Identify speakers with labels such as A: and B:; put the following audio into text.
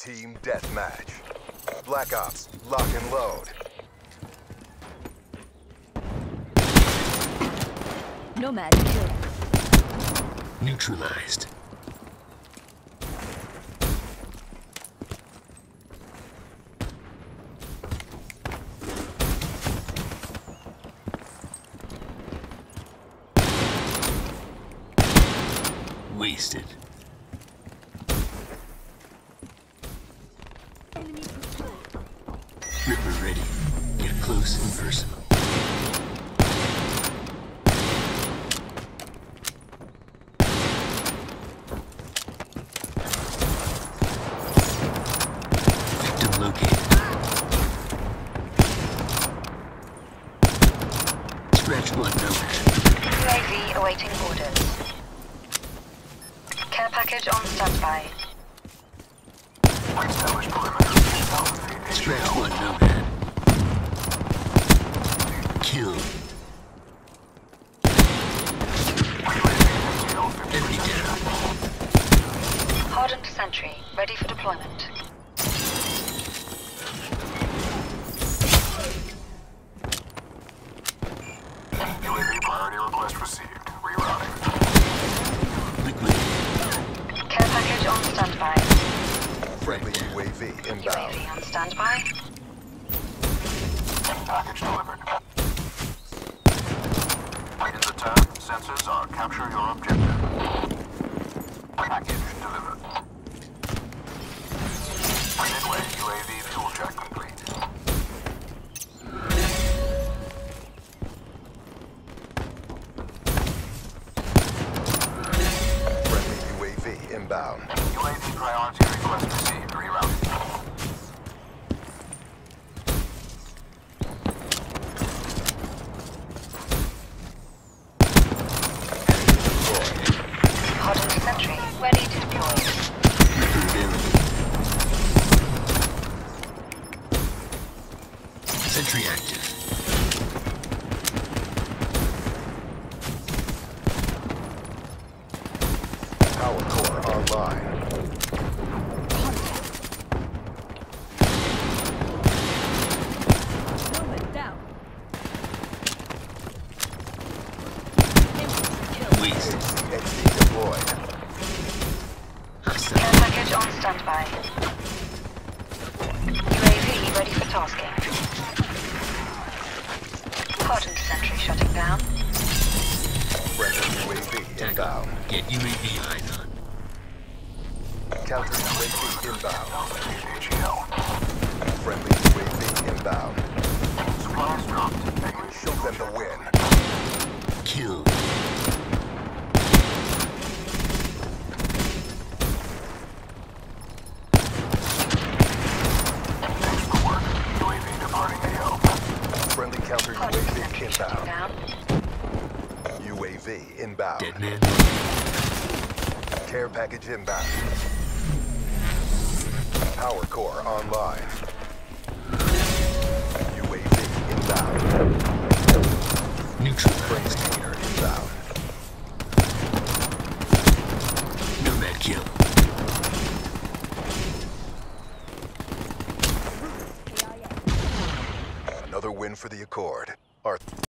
A: Team deathmatch. Black Ops, lock and load.
B: Nomad kill.
C: Neutralized. Wasted. Ripper ready. Get close and personal. Victim located. Scratch one, Nomad.
D: UAV awaiting orders. Care package on standby.
C: Scratch one, Nomad. Kill. Enemy down.
D: Hardened sentry, ready for deployment.
E: UAV priority request received. Rerouting.
C: Liquid.
D: Care package on standby.
A: Friendly UAV inbound.
D: UAV on standby.
E: Package delivered. In the turn, sensors are capture your objective. Package delivered. Midway, UAV fuel check complete.
A: Friendly UAV inbound.
E: UAV priority request received. Rerouting.
D: Hardened sentry, ready to deploy.
C: Ripper available. Sentry active.
A: Power core online.
B: Nomad down.
C: Waste.
A: XD deployed.
C: Hostile.
D: Care package on standby. UAV ready for tasking. Hardened sentry shutting down.
A: Friendly UAV inbound.
C: Get UAV eyes on.
A: Counter UAV inbound.
E: AGL.
A: Friendly UAV inbound.
E: Supplies dropped.
A: Show them the win.
C: Kill.
E: Thanks for work. UAV departing AO.
A: Friendly counter
D: Hardened
A: UAV
D: sentry shutting
A: inbound.
D: down.
A: UAV inbound.
C: Dead man.
A: Care package inbound. Power core online. UAV inbound.
C: Neutralized.
A: Framer inbound.
C: Nomad kill.
A: Another win for the Accord. Our